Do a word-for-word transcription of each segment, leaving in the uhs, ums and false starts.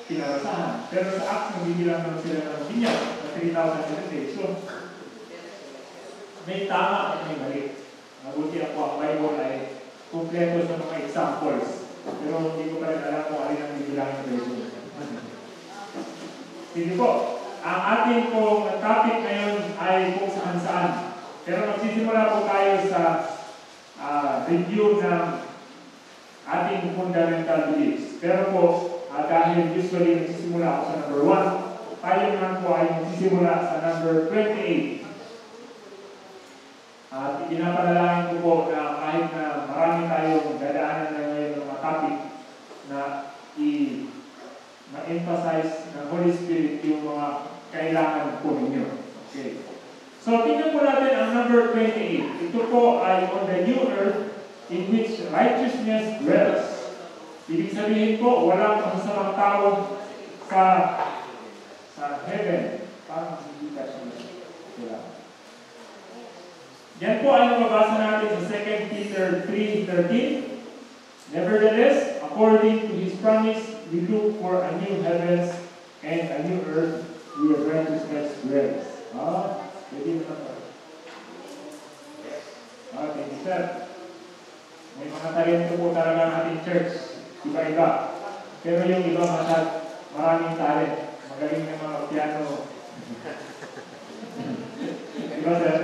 pinarasahan. Pero sa Acts, nagbibilang naman sila ng binyag na three thousand every day. So, may tama at may mali. Mabuti ako ang Bible ay kumpleto sa mga examples. Pero hindi ko pa rin alam kung alin ang bibilangin version. Sige po, ang ating pong topic ngayon ay kung saan-saan. Pero magsisimula po tayo sa uh, review ng ating fundamental beliefs. Pero po, uh, dahil usually magsisimula ako sa number one, tayo naman po ay magsisimula sa number twenty-eight. At uh, pinapanalangin ko po na kahit na marami tayong dadaanan na ngayon ng mga topic na i- ma-emphasize ng Holy Spirit yung mga kailangan po ninyo. Okay. So, tingnan po natin ang number twenty-eight. Ito po ay on the new earth in which righteousness dwells. Ibig sabihin po, walang masasamang tao sa sa heaven. Parang hindi ka siya. Yan po ay mabasa natin sa Second Peter three thirteen. Nevertheless, according to His promise, we look for a new heavens and a new earth where righteousness dwells. Ah, pwede naman pa. Ah, thank you, sir. May mga talento po talaga ng ating church. Iba-iba. Pero yung iba masyad, maraming talent. Magaling ng mga piano. Diba, sir?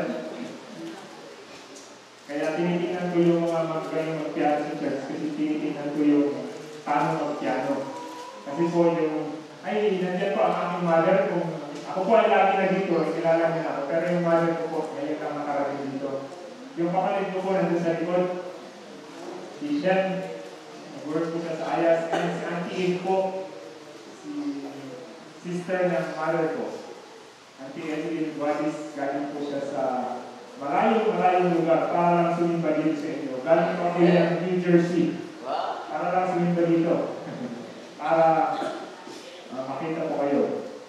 Kaya tinitingnan ko yung mga magaling mag-piano sa church kasi tinitingnan ko yung paano mag-piano. Kasi po yung, ay, nandiyan po ang aking mother. Kung ako po ay lagi na dito, kilala niya ako. Pero yung mother ko po, ngayon lang nakarating dito. Yung kapatid ko po nandun sa likod, si Shen, nag-work po siya sa Ayas, and si Auntie po, si sister ng mother ko. Auntie Evelyn Guadis, galing po siya sa malayong-malayong lugar para lang sumimba dito sa inyo. Galing po kayo ng New Jersey. Para lang sumimba dito. Para uh, makita po kayo.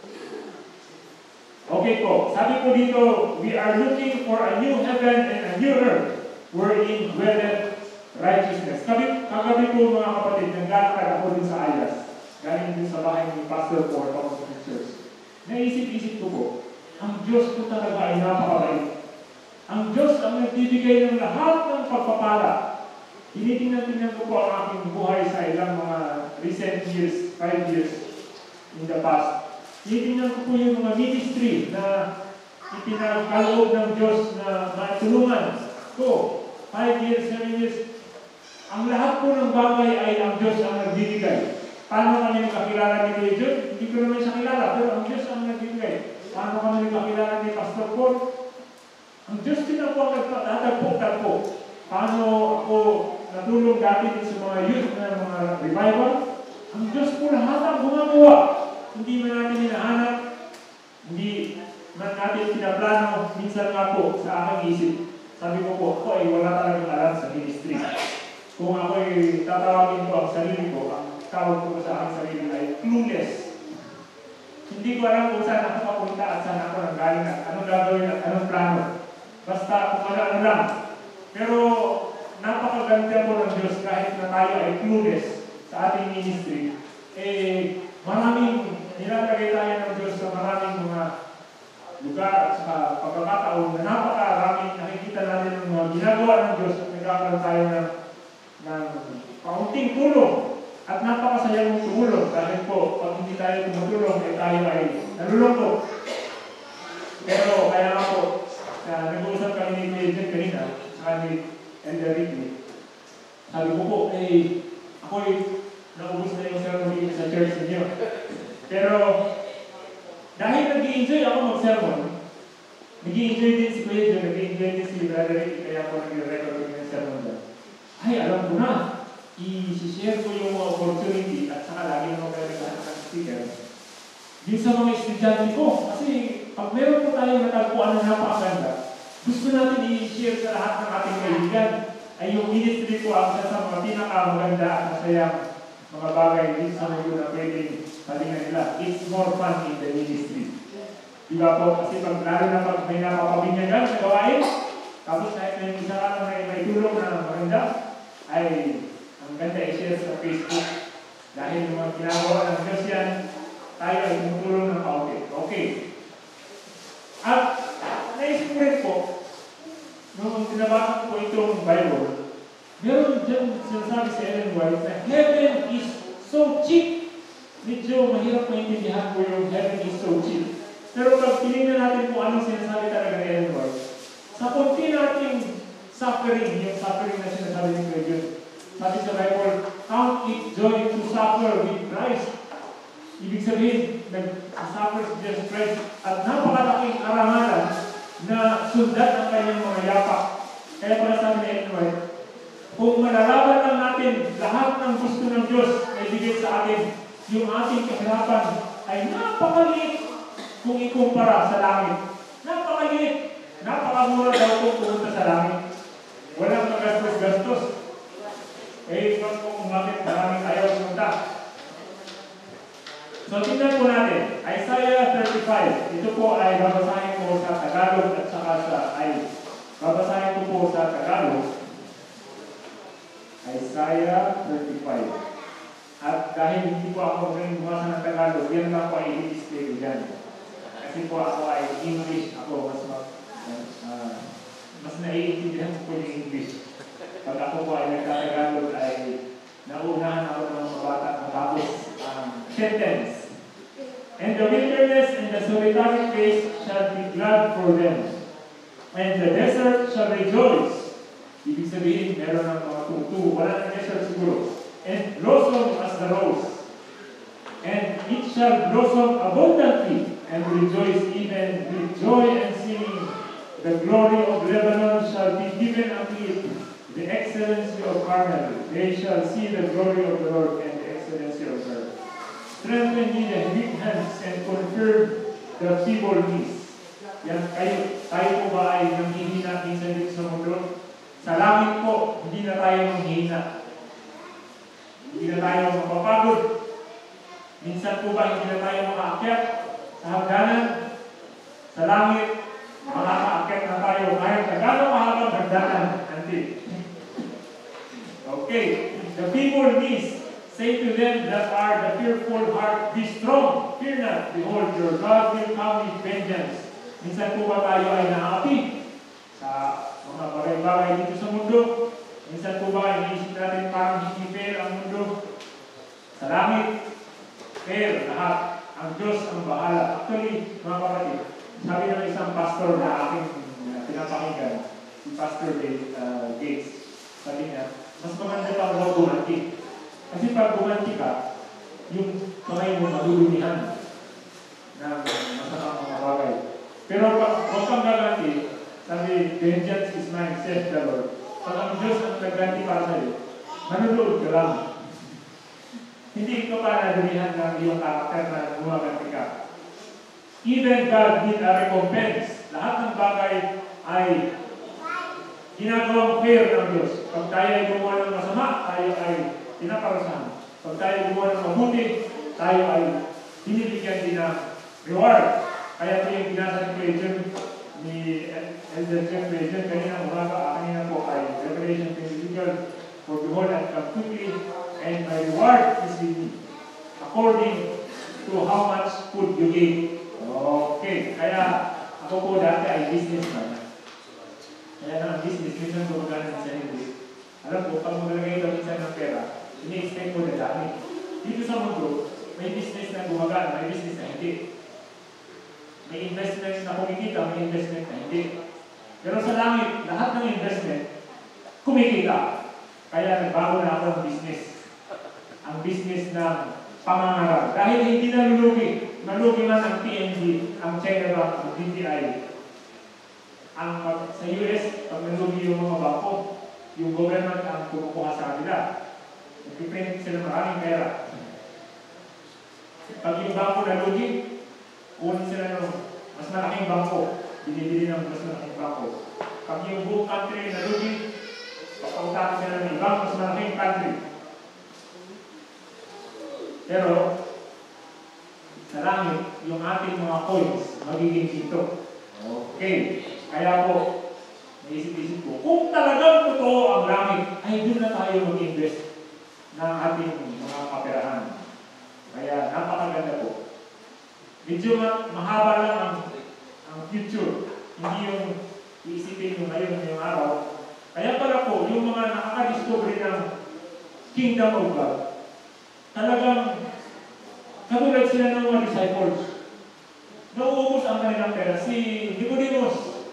Okay po. Sabi po dito, we are looking for a new heaven and a new earth wherein dwelleth righteousness. Kagabi, kagabi po mga kapatid, naglalakad ako din sa Ayas. Galing din sa bahay ni Pastor Paul ako sa church. Naisip-isip ko po, ang Diyos po talaga ay napakabait. Ang Diyos ang nagbibigay ng lahat ng pagpapala. Tinitingnan-tingnan ko po ang aking buhay sa ilang mga recent years, five years in the past. Tinitingnan ko po yung mga ministry na ipinagkaloob ng Diyos na matulungan ko. Five years, seven years. Ang lahat po ng bagay ay ang Diyos ang nagbibigay. Paano kami nakakilala ni Kuya John? Hindi ko naman siya kilala, pero ang Diyos ang nagbibigay. Paano kami nakakilala ni Pastor Paul? Ang Diyos din ako ang nagtatagpo-tagpo. Paano ako natulong dati sa mga youth na mga revival? Ang Diyos po lahat ang gumagawa. Hindi man natin hinahanap, hindi man natin pinaplano, minsan nga po sa aking isip. Sabi ko po, ako ay wala talagang alam sa ministry. Kung ako ay tatawagin ko ang sarili ko, ang tawag ko sa aking sarili ay clueless. Hindi ko alam kung saan ako papunta at saan ako nanggaling at anong gagawin at anong plano. Basta kung ano lang. Pero napakaganda po ng Diyos kahit na tayo ay clueless sa ating ministry. Eh, maraming nilalagay tayo ng Diyos sa maraming mga lugar at sa pagkakataon na napakaraming nakikita natin ng mga ginagawa ng Diyos at nagkakaroon tayo ng, ng kaunting tulong. At napakasayang tumulong dahil po pag hindi tayo tumutulong ay tayo ay nalulungkot. Pero kaya nga po, Uh, nag-uusap kami ni Kuya John kanina, sa ni Elder Ricky. Sabi ko po, eh, ako ay naubos na yung sermon sa church ninyo. Pero, dahil nag-i-enjoy ako mag-sermon, nag-i-enjoy din si Kuya John, nag-i-enjoy din si Brother Ricky, kaya ako nag-record din ng sermon doon. Ay, alam ko na, i-share ko yung mga opportunity at saka lagi naman kayo nagkahanap ng speaker. Yung sa mga estudyante ko, kasi pag meron po tayo natagpuan na napakaganda, gusto natin i-share sa lahat ng ating kaibigan ay yung ministry ko ang isa sa mga pinakamaganda at masayang mga bagay dito sa mundo na pwedeng sabihin nila, it's more fun in the ministry. Diba po? Kasi pag lalo na pag may napapabinyagan sa gawain, tapos kahit may isa ka na may, may tulong na maganda, ay ang ganda i-share sa Facebook. Dahil yung mga ginagawa ng Diyos yan, tayo ay tumutulong ng kaunti. Okay. At naisip ko rin po, nung tinabasa ko po itong Bible, meron dyan sinasabi si Ellen White na heaven is so cheap. Medyo mahirap maintindihan ko yung heaven is so cheap. Pero pag tinignan natin kung anong sinasabi talaga ni Ellen White, sa konti nating suffering, yung suffering na sinasabi ni Christ, sabi sa Bible, count it joy to suffer with Christ. Ibig sabihin, nag-suffer si Jesus Christ at napakalaking karangalan na sundan ang kanyang mga yapak. Kaya pala sabi ni Ellen White, kung malalaman lang natin lahat ng gusto ng Diyos na ibigay sa atin, yung ating kahirapan ay napakaliit kung ikumpara sa langit. Napakaliit. Napakamura daw kung pumunta sa langit. Walang magastos-gastos. Eh, kung umakit, maraming ayaw pumunta. So, tingnan po natin. Isaiah thirty-five. Ito po ay babasahin ko sa Tagalog at saka sa ay babasahin ko po sa Tagalog. Isaiah thirty-five. At dahil hindi po ako rin bumasa ng Tagalog, yan lang po ay i-display ko dyan. Kasi po ako ay English. Ako mas mag, uh, mas naiintindihan ko po yung English. Pag ako po ay nagtatagalog ay naunahan ako ng mga bata matapos ang um, sentence. And the wilderness and the solitary place shall be glad for them. And the desert shall rejoice. Ibig sabihin, meron ng mga tutu. Wala ng desert siguro. And blossom as the rose. And it shall blossom abundantly and rejoice even with joy and singing. The glory of Lebanon shall be given unto it, the excellency of Carmel. They shall see the glory of the Lord and the excellency of her. Strengthen ye the weak hands and confirm the feeble knees. Yan, kayo, tayo po ba ay nanghihina minsan dito sa mundo? Sa langit po, hindi na tayo manghihina. Hindi na tayo mapapagod. Minsan po ba hindi na tayo makaakyat sa hagdanan? Sa langit, makakaakyat na tayo kahit na gano'ng mahabang hagdanan. Until. Okay. The people knees, say to them that are the fearful heart, be strong, fear not, behold, your God will come with vengeance. Minsan po ba tayo ay naapi sa mga bagay-bagay dito sa mundo? Minsan po ba iniisip natin parang hindi fair ang mundo? Sa langit, fair lahat. Ang Diyos ang bahala. Actually, mga kapatid, sabi ng isang pastor na aking uh, pinapakinggan, si Pastor uh, Gates, sabi niya, mas maganda pa huwag bumanti. Kasi pag bumanti ka, yung kamay mo madudumihan ng masamang mga bagay. Pero pag huwag kang gaganti, sabi, vengeance is mine, says the Lord. Pag ang Diyos ang nagganti para sa'yo, manunood ka lang. Hindi ito para nadumihan ng iyong karakter na gumaganti ka. Even God need a recompense. Lahat ng bagay ay ginagawang fair ng Diyos. Pag tayo ay gumawa ng masama, tayo ay pinaparusahan. Pag tayo ay gumawa ng mabuti, tayo ay binibigyan din ng reward. Kaya ito yung binasa ni Christian, ni Elder Jeff Christian, kanina umaga, kanina po ay Revelation twenty-two, for behold, I come quickly, and my reward is with me, according to how much food you give. Okay, kaya ako po dati ay businessman. Kaya na ang business, minsan gumagana sa hindi. Alam ko, pag magalagay ito minsan ng pera, ini-expect ko na dami. Dito sa mundo, may business na gumagana, may business na hindi. May investment na kumikita, may investment na hindi. Pero sa langit, lahat ng investment, kumikita. Kaya nagbago na ako ng business. Ang business ng pangangaral. Dahil hindi na lulugi. Malugi man ang P N B, ang China Bank, ang D T I. Ang, sa U S, pag nalugi yung mga bangko, yung government ang kumukuha sa kanila. Nag-print sila maraming pera. Pag yung bangko nalugi, kunin sila ng mas malaking bangko. Binibili ng mas malaking bangko. Pag yung buong country nalugi, papautakin sila ng ibang mas malaking country. Pero, sa langit, yung ating mga coins, magiging dito. Okay. Kaya po, naisip-isip ko, kung talagang totoo ang langit, ay doon na tayo mag-invest ng ating mga maoperahan. Kaya napakaganda po. Medyo ma mahaba lang ang, ang future. Hindi yung iisipin nyo ngayon ngayong araw. Kaya pala po, yung mga nakaka-discovery ng Kingdom of God, talagang katulad sila ng mga disciples. Nauubos ang kanilang pera. Si Nicodemus,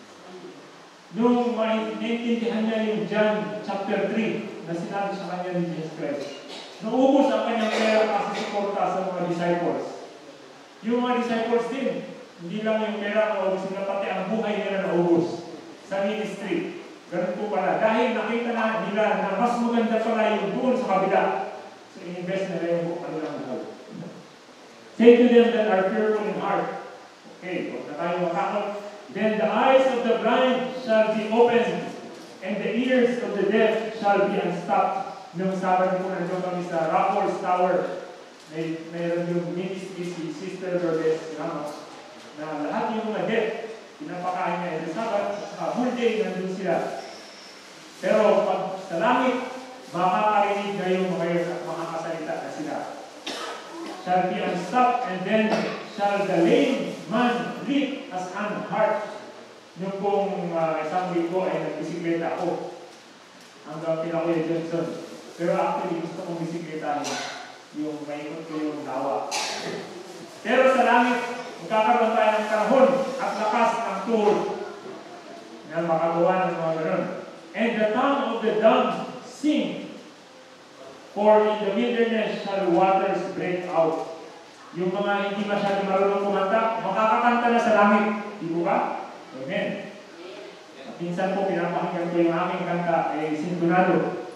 nung maintindihan niya yung John chapter three na sinabi sa kanya ni Jesus Christ, nauubos ang kanyang pera kasi suporta sa mga disciples. Yung mga disciples din, hindi lang yung pera naubos nila, pati ang buhay nila naubos sa ministry. Ganun po pala. Dahil nakita na nila na mas maganda pala yung doon sa kabila. So, in-invest nila yung kanilang buhay. Say to them that are fearful in heart. Okay, huwag na tayo matakot. Then the eyes of the blind shall be opened, and the ears of the deaf shall be unstopped. Nung sabi po na doon kami sa Raffles Tower, may mayroon yung ministry si Sister Lourdes Ramos, na lahat yung mga deaf, pinapakain niya every Sabbath, uh, whole day nandun sila. Pero pag sa langit, makakarinig na yung mga yun at makakasalita na sila. Shall be unstopped, and then shall the lame man leap as an hart. Nung pong uh, isang linggo ay nagbisikleta ako hanggang Pinakuya Johnson. Pero actually gusto kong bisikletahin yung maikot ko yung dawa. Pero sa langit, magkakaroon tayo ng karahon at lakas ng tuhod na makagawa ng mga ganun. And the tongue of the dumb sing, for in the wilderness shall waters break out. Yung mga hindi masyadong marunong kumanta, makakakanta na sa langit. Di ba ba? Amen. Minsan po pinapakinggan ko yung aking kanta, eh, sintonado.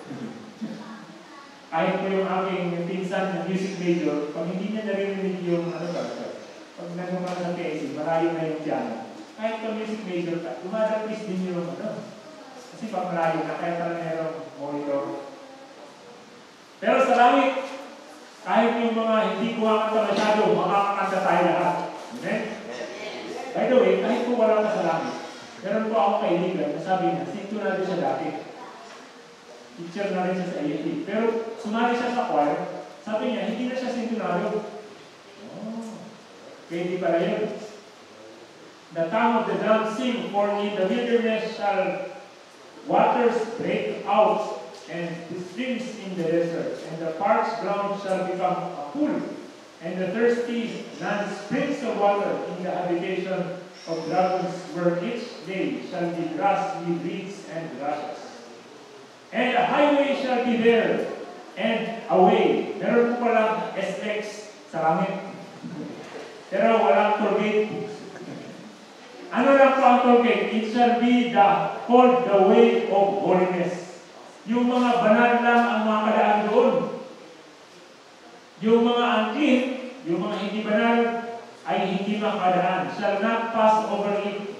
Kahit po yung aking pinsan na music major, pag hindi niya narinig yung ano ba, pag nandun ka sa P A C, malayo na yung piano. Kahit pa music major ka, dumadapis din yung ano. Kasi pag malayo na, kaya pala merong monitor. Pero sa langit, kahit yung mga hindi kumakanta masyado, makakakanta tayo lahat. Amen? By the way, kahit po wala ka sa langit, meron po ako kaibigan na sabi niya, sintonado siya dati. Teacher na rin siya sa A F P. Pero sumali siya sa choir, sabi niya, hindi na siya sintonado. Oh, pwede pala yun. The tongue of the dumb sing, for in the wilderness shall waters break out, and the streams in the desert, and the parched ground shall become a pool, and the thirsty land springs of water in the habitation of dragons, where each day shall be grass with reeds and rushes. And a highway shall be there, and a way. Meron po palang S X sa langit. Pero walang toll gate. Ano lang po ang toll gate? It shall be the, called the way of holiness. Yung mga banal lang ang mga kadaan doon. Yung mga angkin, yung mga hindi banal, ay hindi makadaan. Shall not pass over it.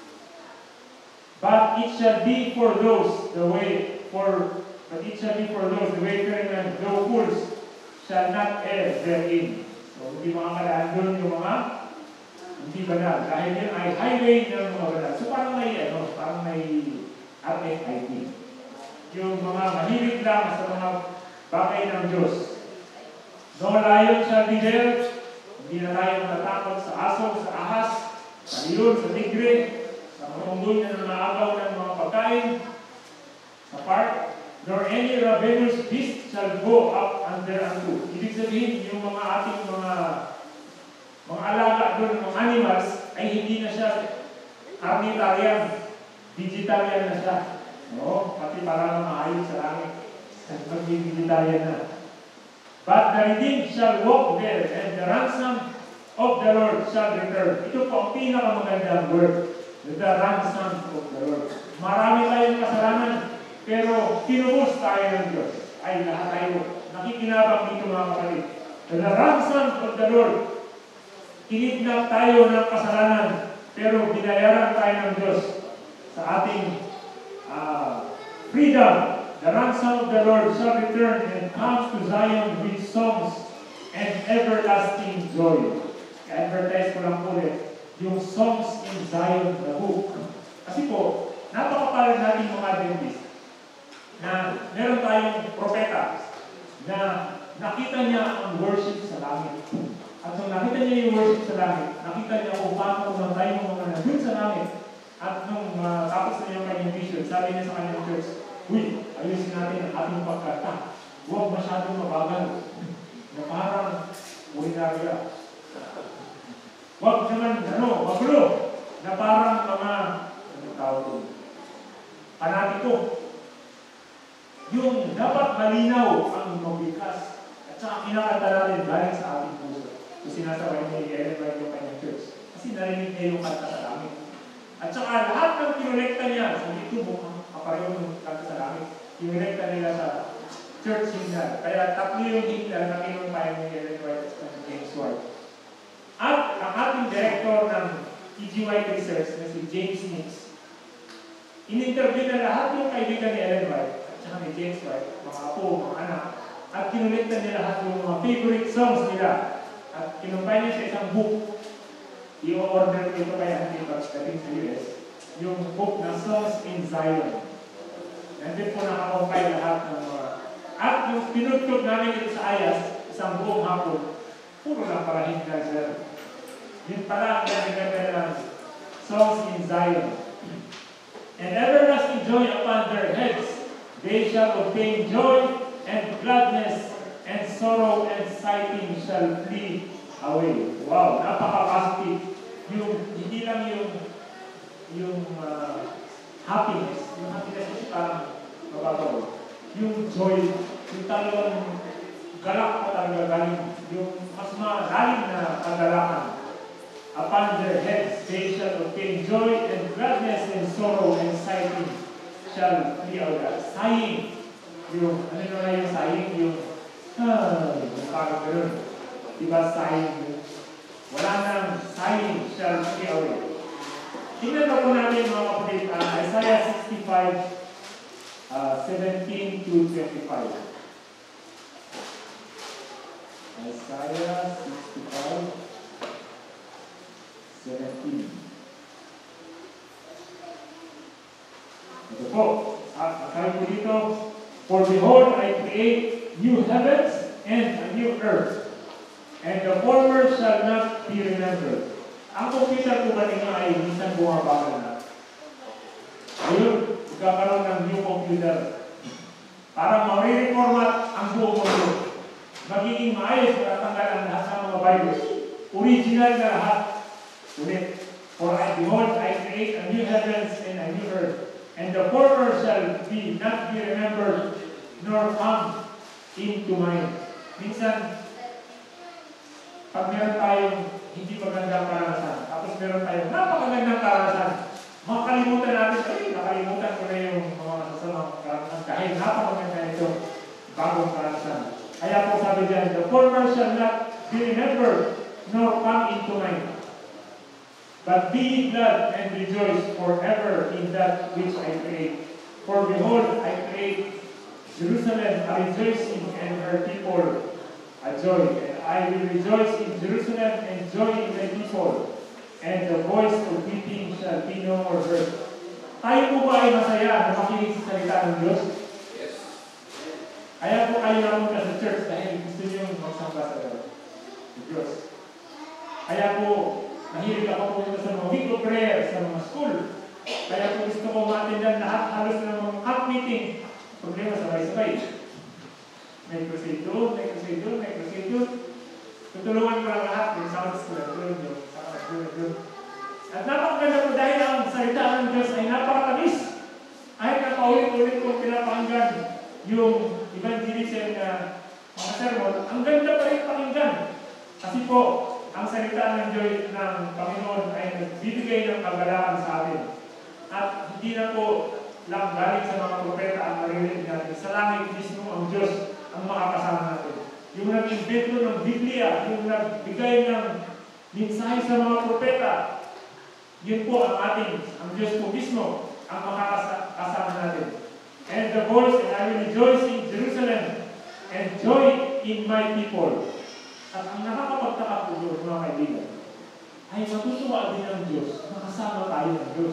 But it shall be for those, the way, for, but it shall be for those, the wayfaring and no fools shall not err therein. So, hindi makakadaan doon yung mga hindi banal. Dahil yun ay highway ng mga banal. So, parang may, ano, parang may R F I D. Yung mga mahilig lang sa mga bagay ng Diyos. No lion shall be there. Hindi na tayo matatakot sa aso, sa ahas, sa leon, sa tigre, sa mga unggoy na namaagaw ng mga pagkain, sa park. Nor any ravenous beast shall go up under unto. Ibig sabihin, yung mga ating mga mga alaga doon, mga animals, ay hindi na siya carnitarian, vegetarian na siya. No, pati para maayos sa langit. Mag-vegetarian na. But the redeemed shall walk there, and the ransom of the Lord shall return. Ito po ang pinakamagandang word. The ransom of the Lord. Marami tayong kasalanan, pero tinubos tayo ng Diyos. Ay, lahat tayo nakikinabang dito mga kapatid. The ransom of the Lord. Kinidnap tayo ng kasalanan, pero binayaran tayo ng Diyos sa ating uh, freedom. The ransom of the Lord shall return and comes to Zion with songs and everlasting joy. I-advertise ko lang ulit, yung songs in Zion, the book. Kasi po, napakapalan natin mga Adventist na meron tayong propeta na nakita niya ang worship sa langit. At nung nakita niya yung worship sa langit, nakita niya kung paano kumantay yung mga nandun sa langit. At nung uh, tapos na yung kanyang vision, sabi niya sa kanyang church, uy, ayusin natin ang ating pagkata. Huwag masyadong mabagal. Na parang ordinarya. Huwag naman, ano, magulo. Na parang mga, ano tawag ito? Panatiko. Yung dapat malinaw ang mabigas. At saka kinakanta natin galing sa ating puso. So sinasabay niya i-Ellen White yung kanyang church. Kasi narinig niya yung kanta sa langit. At saka lahat ng kinolekta niya, sa YouTube, kapareho ng kanta sa langit, kinolekta nila sa church hymnal. Kaya tatlo yung hymnal na kinumpayan ni Ellen White at James White. At ang ating director ng E G White Research na si James Nix, in-interview na lahat yung kaibigan ni Ellen White at saka ni James White, mga apo, mga anak, at kinolekta niya lahat yung mga favorite songs nila. At kinumpay niya sa isang book. I-order ko ito kay Andy pagdating sa U S. Yung book na Songs in Zion. Nandun po nakakumpay lahat ng mga... At yung pinutugtog namin ito sa Ayas, isang buong hapon, puro lang para himnal sir. Yun pala ang nagaganda ng Songs in Zion. And everlasting joy upon their heads. They shall obtain joy and gladness, and sorrow and sighing shall flee away. Wow, napaka-positive. Yung, hindi lang yung, yung uh, happiness. Yung happiness is parang mababaw. Yung joy, yung talagang galak pa talaga galing. Yung mas malalim na kagalakan. Upon their heads, they shall obtain joy and gladness and sorrow and sighing shall flee away. Sighing. Yung, ano na yung sighing? Yung, ah, yung parang gano'n. Diba sighing? Wala nang sighing shall flee away. Tingnan na po natin mga kapatid, uh, Isaiah sixty-five, uh, seventeen to twenty-five. Isaiah sixty-five, seventeen. Ito po, at sabi po dito, for behold, I create new heavens and a new earth, and the former shall not be remembered. Ang computer po ba ninyo ay minsan bumabagal na? Ayun, magkakaroon ng new computer. Para ma-reformat ang buong mundo. Magiging maayos para tanggal ang lahat ng mga virus. Original na lahat. Ulit. For I behold, I create a new heavens and a new earth, and the former shall be not be remembered, nor come into mind. Minsan, pag meron tayong hindi magandang karanasan, tapos meron tayong napakagandang karanasan, makalimutan natin, ay, nakalimutan ko na yung mga masasamang karanasan dahil napakaganda ito bagong karanasan. Kaya po sabi dyan, the former shall not be remembered, nor come into mind. But be glad and rejoice forever in that which I create. For behold, I create Jerusalem a rejoicing, and her people a joy. And I will rejoice in Jerusalem and joy in my people. And the voice of weeping shall be no more heard. Tayo po ba ay masaya na makinig sa salita ng Diyos? Yes. Kaya po kayo namunta sa church dahil gusto niyo magsamba sa Diyos. Kaya po, mahilig ako pumunta sa mga week of prayer, sa mga school. Kaya po gusto ko matindan lahat halos ng mga camp meeting. Problema sabay-sabay. May crusade doon, may crusade doon, may crusade doon. Tutulungan ko lang lahat. Yung sa school, doon, yung sa school, doon. At napakaganda po dahil ang salita ng Diyos ay napakatamis. Kahit na paulit-ulit kong pinapakinggan yung evangelism na mga sermon, ang ganda pa rin pakinggan. Kasi po, ang salita ng Diyos ng Panginoon ay nagbibigay ng kagalakan sa atin. At hindi na po lang galing sa mga propeta ang maririnig natin. Sa langit mismo ang Diyos ang makakasama natin. Yung nag-invento ng Biblia, yung nagbigay ng mensahe sa mga propeta, yun po ang ating, ang Diyos po mismo ang makakasama natin. And the voice, and I will rejoice in Jerusalem, and joy in my people. At ang nakakapagtaka po doon, mga kaibigan, ay matutuwa din ang Diyos, makasama tayo ng Diyos.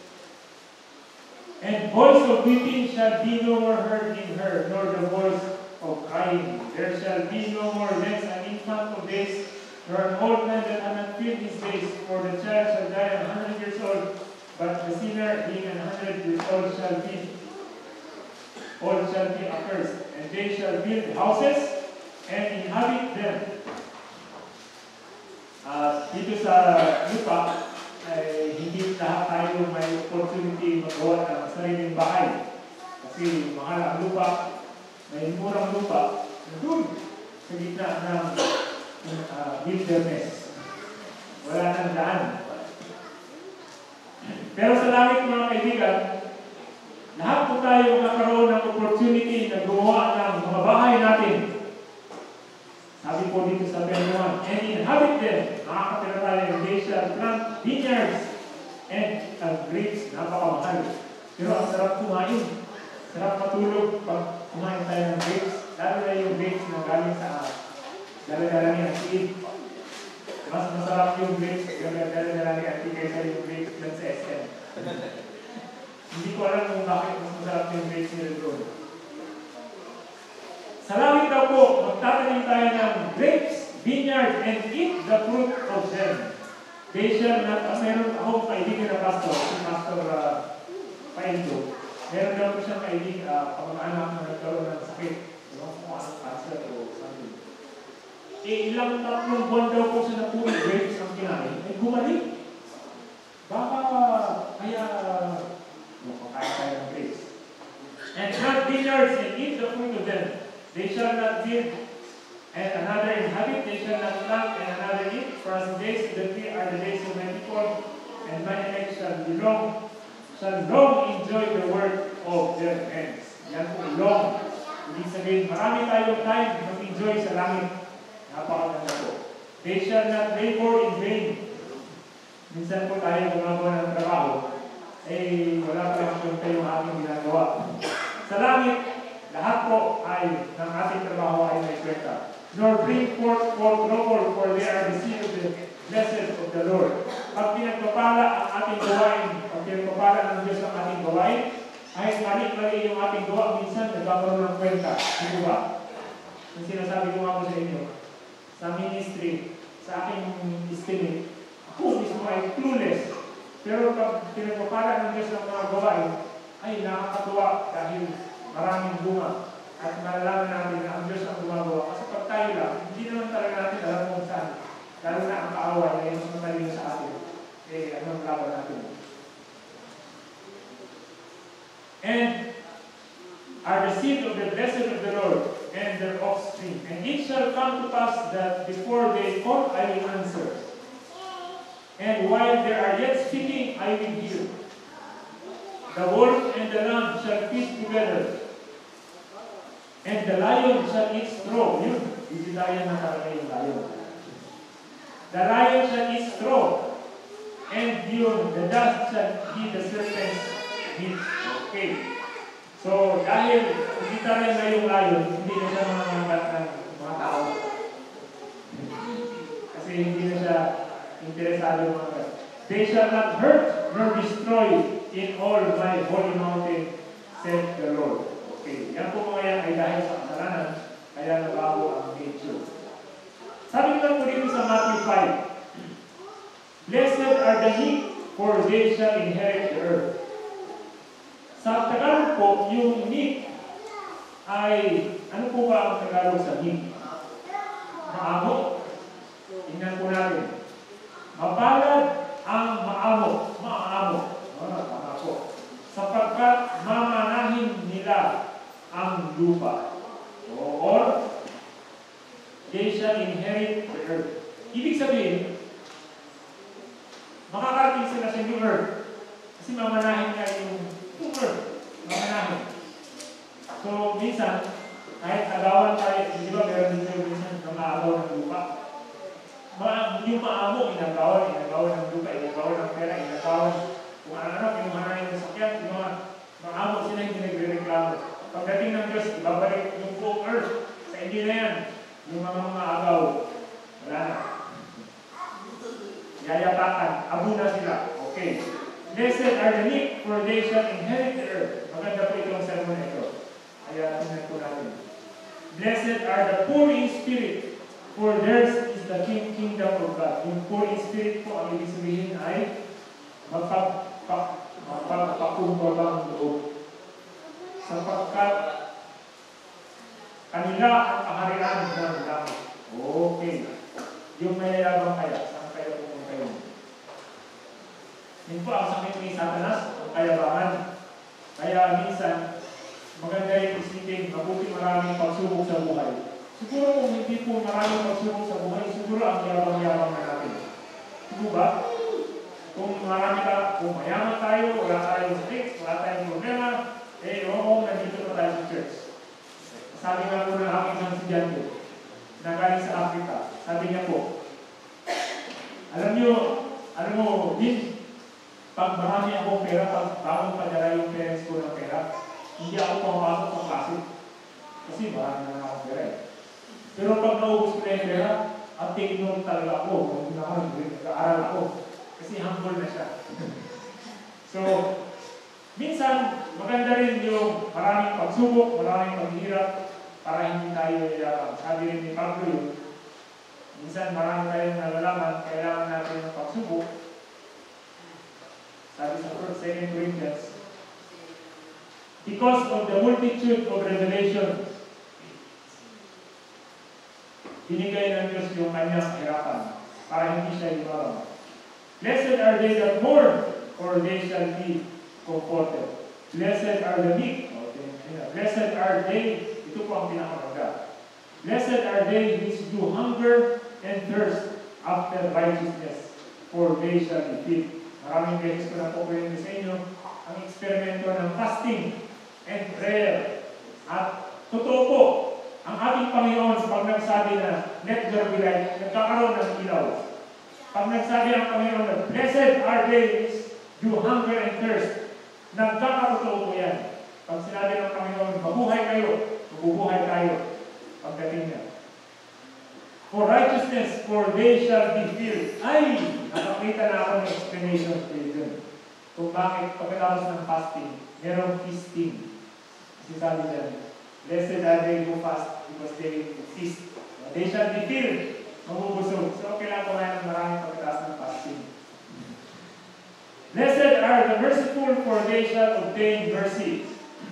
And voice of weeping shall be no more heard in her, nor the voice of crying. There shall be no more length an infant of days, nor an old man that cannot fill his days, for the child shall die a hundred years old, but the sinner being an hundred years old shall be all shall be accursed, and they shall build houses and inhabit them. Uh, dito sa lupa, ay hindi lahat tayo may opportunity magawa ng sariling bahay. Kasi mahal ang lupa, may murang lupa, doon sa gitna ng uh, wilderness. Wala nang daan. Pero sa langit mga kaibigan, lahat po tayo magkakaroon ng opportunity na gumawa ng mga bahay natin. Sabi po dito sa verse one, and inhabit them, makakatira tayo, they shall plant vineyards and uh, grapes, napakamahal. Pero ang sarap kumain, sarap matulog pag kumain tayo ng grapes, lalo na yung grapes na galing sa dala-dala ni Auntie. Mas masarap yung grapes, yung dala-dala ni Auntie kaysa yung grapes lang sa S M. Hindi ko alam kung bakit mas masarap yung grapes nila doon. Sa langit daw po, magtatanim tayo ng grapes, vineyard, and eat the fruit of them. They shall not, uh, meron akong kaibigan na pastor, si Pastor uh, Paendo. Meron daw po siyang kaibigan, uh, pamang-anak na nagkaroon ng sakit. Ewan ko kung anong cancer o something. Eh, ilang tatlong buwan daw po siya na puro grapes ang kinain, ay gumaling. Baka kaya, makakain tayo ng grapes. And plant vineyards and eat the fruit of them. They shall not build, and another inhabit, they shall not plant, and another eat, for as the days of the tree are the days of my people, and my elect shall belong, shall long enjoy the work of their hands. Yan po, long. Ibig sabihin, marami tayong time mag-enjoy sa langit. Napakaganda po. They shall not labor in vain. Minsan po tayo gumagawa ng trabaho, eh, wala pa lang punta yung ating ginagawa. Sa langit, lahat po ay ng ating trabaho ay may kwenta. Nor bring forth for trouble, for they are the seed of the blessed of the Lord. Pag pinagpapala ang ating gawain, pag pinagpapala ng Diyos ang ating gawain, ay mali-mali yung ating gawa, minsan nagkakaroon ng kwenta. Hindi ba? Ang sinasabi ko nga po sa inyo, sa ministry, sa aking estimate, ako mismo ay clueless. Pero pag pinagpapala ng Diyos ang mga gawain, ay nakakatuwa dahil maraming bunga at malalaman natin na ang Diyos ang gumagawa. Kasi pag tayo lang, hindi naman talaga natin alam kung saan. Lalo na ang kaaway na yung matalino sa atin. Eh, anong laban natin? And are the seed of the blessed of the Lord and their offspring. And it shall come to pass that before they call, I will answer. And while they are yet speaking, I will hear. The wolf and the lamb shall feed together, and the lion shall eat straw. Yun, bibitayan na talaga yung lion. The lion shall eat straw, and yun, the dust shall be the serpent's meat. Okay. So, dahil bibitayan na yung lion, hindi na siya mga mangat ng mga tao. Kasi hindi na siya interesado yung mga. They shall not hurt nor destroy in all my holy mountain, said the Lord. Okay, yan po mga yan ay dahil sa kasalanan, kaya nabago ang nature. Sabi naman po dito sa Matthew five, blessed are the meek, for they shall inherit the earth. Sa Tagalog po, yung meek ay, ano po ba ang Tagalog sa meek? Maamo. Tingnan po natin. Mapalad ang maamo. Maamo. Ah, tama po. Sapagkat mamanahin nila ang lupa. Or, they shall inherit the earth. Ibig sabihin, makakarating sila sa new earth. Kasi mamanahin niya yung new earth. Mamanahin. So, minsan, kahit agawan tayo, di ba meron dito minsan na maagaw ng lupa? Ma yung maamo, inagawan, inagawan ng lupa, inagawan ng pera, inagawan kung ano-ano, pinumanahin ng sakyan, yung mga maamo sila hindi nagre-reklamo. Pagdating ng Diyos, ibabalik yung buong earth. Sa hindi na yan, yung mga mga agaw, wala na. Yayatakan, abo na sila. Okay. Blessed are the meek, for they shall inherit the earth. Maganda po itong sermon na ito. Kaya tingnan po natin. Blessed are the poor in spirit, for theirs is the king, kingdom of God. Yung poor in spirit po, ang ibig sabihin ay mapagpakumbabang loob. Sapagkat kanila ang kaharian ng langit. Okay. Yung mayayabang kaya, saan kaya pupunta yun? Yun po ang sakit ni Satanas, ang kayabangan. Kaya minsan, maganda yung isipin, mabuti maraming pagsubok sa buhay. Siguro kung hindi po maraming pagsubok sa buhay, siguro ang yabang-yabang na natin. Siguro ba? Kung marami ka, kung mayaman tayo, wala tayong sakit, wala tayong problema, eh, oo, nandito na tayo sa church. Sabi nga po ng aking isang estudyante, na galing sa Africa, sabi niya po, alam niyo, alam mo, din, pag marami akong pera, pag bagong padala yung parents ko ng pera, hindi ako pumapasok sa klase. Kasi marami na akong pera. Pero pag naubos ko na yung pera, at take note talaga ako, kung nag-aaral ako. Kasi humble na siya. So, minsan, maganda rin yung maraming pagsubok, maraming paghihirap, para hindi tayo yayabang. Sabi rin ni Pablo yun, minsan marami tayong nalalaman, kailangan natin ng pagsubok. Sabi sa Second Corinthians, because of the multitude of revelation, binigay ng Diyos yung kanyang kahirapan para hindi siya ibabang. Blessed are they that mourn, for they shall be comforted. Blessed are the meek. Okay. Blessed are they, ito po ang pinakamaganda. Blessed are they which do hunger and thirst after righteousness, for they shall be filled. Maraming beses ko na po po yun sa inyo, ang eksperimento ng fasting and prayer. At totoo po, ang ating Panginoon pag nagsabi na, let there be light, nagkakaroon ng ilaw. Pag nagsabi ang Panginoon na, blessed are they which do hunger and thirst, nagkakatotoo po yan. Pag sinabi ng Panginoon, mabuhay kayo, mabubuhay tayo, pagdating niya. For righteousness, for they shall be filled. Ay, nakakita na ako ng explanation ko yun. Kung bakit pagkatapos ng fasting, merong feasting. Kasi sabi dyan, blessed are they who fast because they feast. They shall be filled. Mabubusog. So, kailangan kumain ng maraming pagkatapos ng fasting. Blessed are the merciful, for they shall obtain mercy.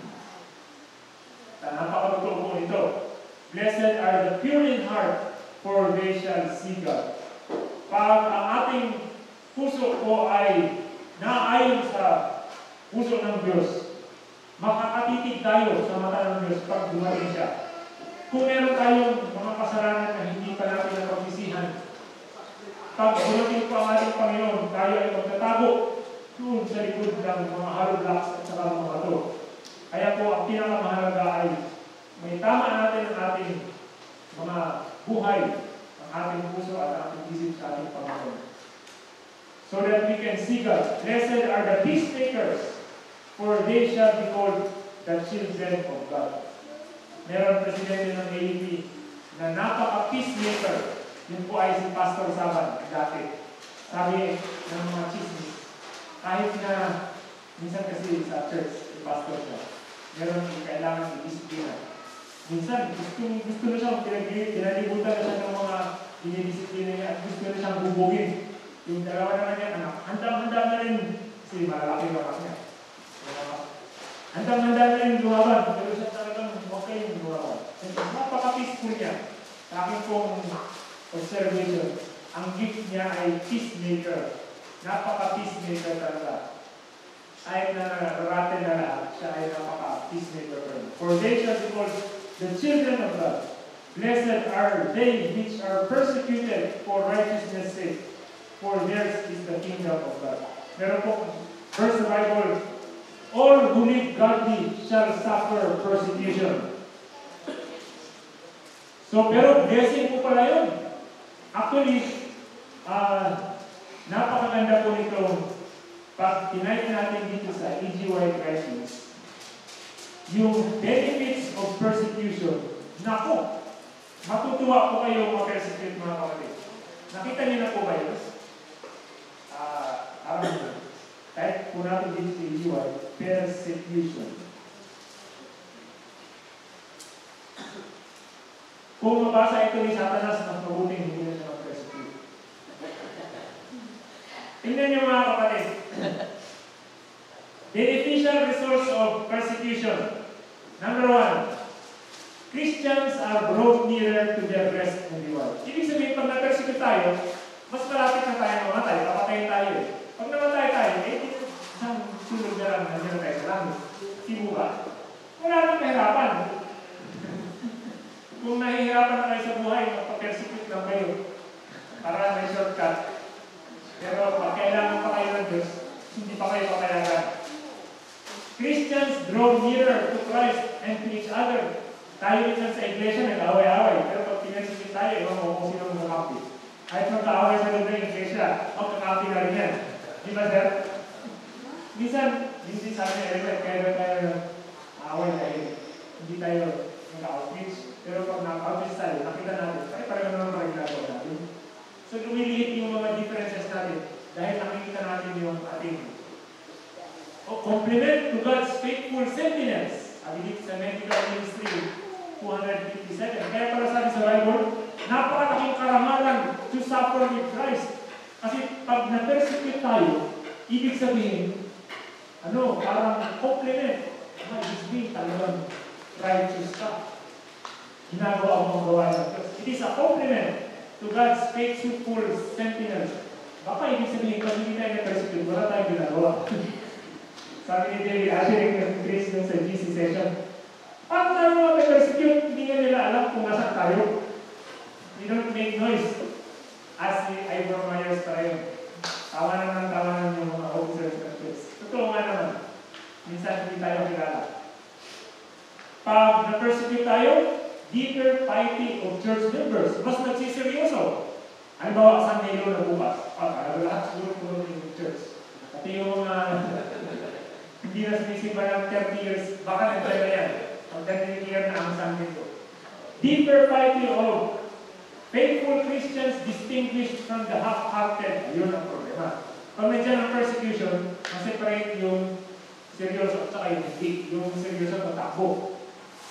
Napakatotoo po ito. Blessed are the pure in heart, for they shall see God. Pag ang ating puso po ay naayon sa puso ng Diyos, makakatitig tayo sa mata ng Diyos pag dumating siya. Kung meron tayong mga kasalanan na hindi pa natin napagsisihan, pag dumating po ang ating Panginoon, tayo ay magtatago doon sa likod ng mga hollow blocks at saka mga bato. Kaya po, ang pinakamahalaga ay may tama natin ang ating mga buhay, ang ating puso at ang ating isip sa ating Panginoon. So that we can see God. Blessed are the peacemakers, for they shall be called the children of God. Meron presidente ng A A P na napaka-peacemaker. Yun po ay si Pastor Saban dati. Sabi ng mga chismis, kahit na minsan kasi sa church, si Pastor siya, meron yung kailangan i-disiplina. Minsan, gusto, gusto na siyang pinalibutan na siya ng mga dinidisiplina niya at gusto na siyang bubugin. Yung dalawa naman niya, anak, handang-handa na rin, kasi malalaki yung anak niya. Handang-handa na rin lumaban, pero siya talagang huwag kayong lumaban. Napaka-peaceful niya. Sa akin pong observation, ang gift niya ay peacemaker. Napaka-peacemaker talaga. Kahit na nararating na lahat, siya ay napaka-peacemaker. For they shall be called the children of God. Blessed are they which are persecuted for righteousness' sake, for theirs is the kingdom of God. Meron po, verse the Bible, all who live godly shall suffer persecution. So, pero blessing po pala yun. Actually, uh, napakaganda po nito pag tinight natin dito sa E G Y Crisis. Yung benefits of persecution, nako, matutuwa po kayo mag-persecute mga kapatid. Nakita niyo na po ba yun? Ah, uh, um, type po natin dito sa E G Y, persecution. Kung mabasa ito ni Satanas, mas mabuting hindi na siya mag-persecute. Tingnan niyo mga kapatid. Beneficial resource of persecution. Number one, Christians are brought nearer to their rest and reward. Ibig sabihin, pag na-persecute tayo, mas malapit na tayo mamatay, papatayin tayo eh. Pag namatay tayo, eh, isang sulog na lang, nandiyan na tayo sa langit. Sibo ba? Wala nang kahirapan. Kung nahihirapan na kayo sa buhay, magpa-persecute lang kayo para may shortcut. Pero pag kailangan pa kayo ng Diyos, hindi pa kayo papayagan. Christians draw nearer to Christ and to each other. Tayo minsan sa iglesia, nag-away-away. Pero pag pinag-sikip tayo, iwan mo kung sino magkakampi. Kahit magka-away sa loob ng iglesia, magkakampi na rin yan. Di ba, sir? Minsan, hindi sa amin, element, kaya ba tayo away tayo. Hindi tayo nag-outreach. Pero pag nag-outreach tayo, nakita natin, ay parang naman parang ginagawa natin. So, lumiliit yung mga differences natin dahil nakikita natin yung ating o complement to God's faithful sentinels. I believe sa medical ministry, two fifty-seven. Kaya pala sabi sa Bible, napakalaking karamalan to suffer with Christ. Kasi pag na-persecute tayo, ibig sabihin, ano, parang complement. Ay, ibig sabihin, talagang righteous ka. Ginagawa mong gawa ng Diyos. It is a complement to God's faithful sentinels. Baka ibig sabihin, pag hindi tayo na-persecute, wala tayong ginagawa. Sabi ni David, actually, nag-increase dun sa G C session. Pag tayo mga persecute, hindi nga nila alam kung masak tayo. We don't make noise. As si Ivor Myers tayo. Tawanan ng tawanan yung mga officers ng Diyos. Totoo nga naman. Minsan hindi tayo kilala. Pag na-persecute tayo, deeper piety of church members. Mas nagsiseryoso. Halimbawa, San Hilo na bukas. Pag lahat siguro puno yung church. Pati yung mga hindi na sinisimba ng thirty years, baka nagtaya na yan. Pag thirty years na ang San Hilo. Deeper piety of faithful Christians distinguished from the half-hearted. Yun ang problema. Pag nandiyan ang persecution, maseparate yung seryoso at saka yung hindi. Yung seryoso matakbo.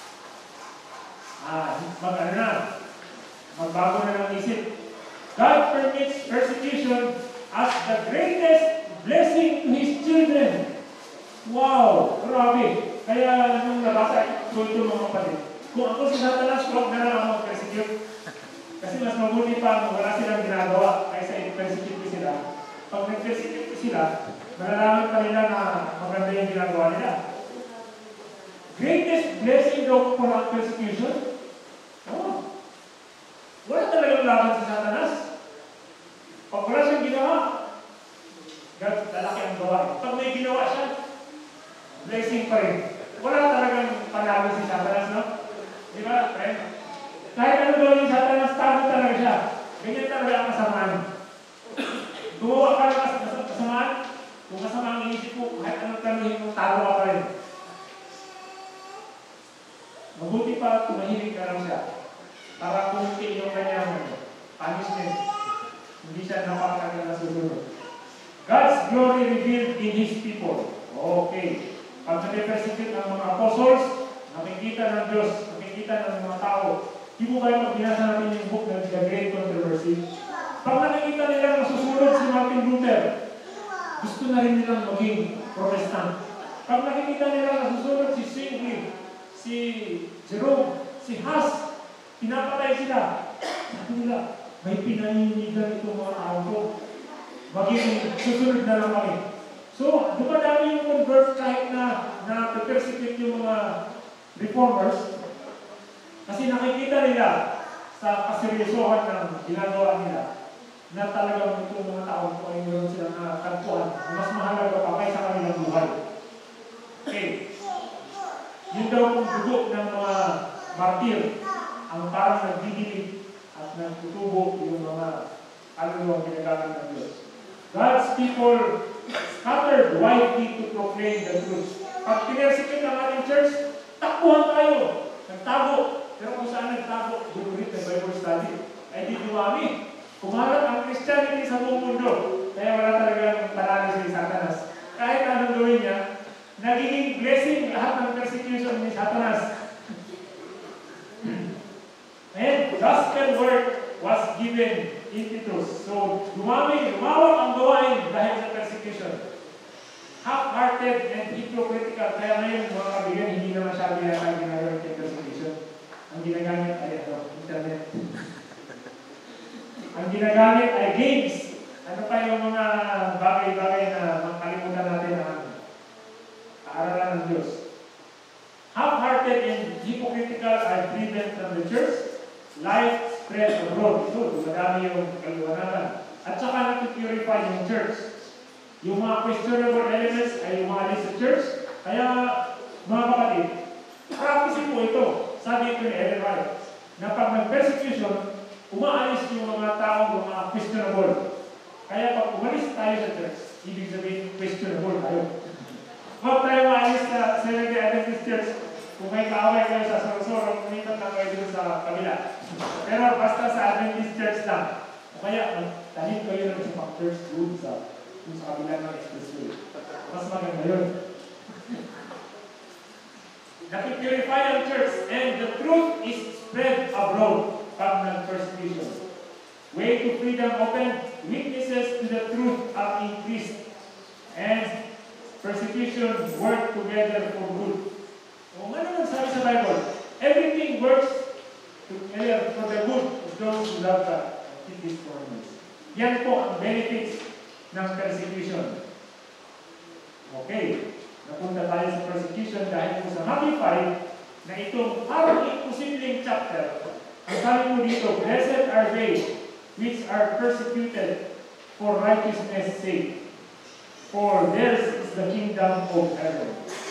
Ah, mag-ano na. Magbago na ng isip. God permits persecution as the greatest blessing to His children. Wow! Grabe! Kaya nung nabasa ko ito mga kapatid, kung ako si Satanas, huwag na lang ako mag-persecute. Kasi mas mabuti pa wala silang ginagawa kaysa i-persecute ko sila. Pag nag-persecute ko sila, malalaman pa nila na maganda yung ginagawa nila. Greatest blessing daw for our persecution? Oh! Wala talagang laban si Satanas. Pag wala siyang ginawa, lalaki ang gawa. Pag may ginawa siya, blessing pa rin. Wala talagang panalo si Satanas, no? Di ba, friend? Kahit ano gawin ni Satanas, tago talaga siya. Ganyan talaga ang kasamaan. Gumawa ka ng kasamaan, kung kasama ang inisip mo, kahit anong tanuhin mo, tago ka pa rin. Mabuti pa, tumahimik ka lang siya. Para kumiti yung kanyang punishment. Hindi siya napakaganda na susunod. God's glory revealed in His people. Okay. Pag nag-persecute ng mga apostles, nakikita ng Diyos, nakikita ng mga tao. Di mo kayo magbinasa natin yung book ng The Great Controversy? Pag nakikita nila nasusunod si Martin Luther, gusto na rin nilang maging Protestant. Pag nakikita nila nasusunod si Zwingli, si Jerome, si Huss, pinapatay sila. Sabi nila, may pinaninigan itong mga tao ko. Maging susunod na lang kami. So, dumadami yung convert kahit na na-persecute yung mga reformers kasi nakikita nila sa kaseryosohan ng ginagawa nila na talagang itong mga tao ko ay meron silang nakakagpuan na mas mahalaga pa kaysa kanilang buhay. Okay. Yun daw kung dugo ng mga martir ang parang nagdidilig at nagtutubo yung mga kaluluwang ginagamit ng Diyos. God's people scattered widely to proclaim the truth. Pag pinersecute ang ating church, takbuhan tayo. Nagtago. Pero kung saan nagtago, dugulit ng Bible study. Ay di dumami. Kumalat ang Christianity sa buong mundo. Kaya wala talagang panalo si Satanas. Kahit anong gawin niya, nagiging blessing lahat ng persecution ni Satanas. And gospel work was given impetus. So, dumami, lumawak ang gawain dahil sa persecution. Half-hearted and hypocritical. Kaya ngayon, mga kabigan, hindi na masyado yata ginagawa ng persecution. Ang ginagamit ay ano, internet. Ang ginagamit ay games. Ano pa yung mga bagay-bagay na makalimutan natin ang kaaralan ng Diyos. Half-hearted and hypocritical are driven from the church. Life spread abroad. Ito, dumadami yung kaliwanagan. At saka nakipurify yung church. Yung mga questionable elements ay umalis sa church. Kaya, mga kapatid, practice po ito. Sabi ito ni Ellen White, na pag nag-persecution, umaalis yung mga taong mga questionable. Kaya pag umalis tayo sa church, ibig sabihin questionable tayo. Huwag tayo maalis sa Seventh-day Adventist Church. Kung may kaaway kayo sa Soro-soro, kumitan lang kayo dun sa kabila. Pero basta sa Adventist Church lang. O kaya, tahin kayo lang sa pang-church dun sa, dun sa kabila ng expressway. Mas maganda yun. Nakipurify ang church and the truth is spread abroad pag ng-persecution. Way to freedom open, witnesses to the truth are increased, and persecution work together for good. O ano nang sabi sa Bible? Everything works together for the good of those who love God and keep His commandments. Yan po ang benefits ng persecution. Okay, napunta tayo sa persecution dahil po sa Matthew five na itong parang imposibleng chapter. Ang sabi mo dito, blessed are they which are persecuted for righteousness' sake, for theirs is the kingdom of heaven.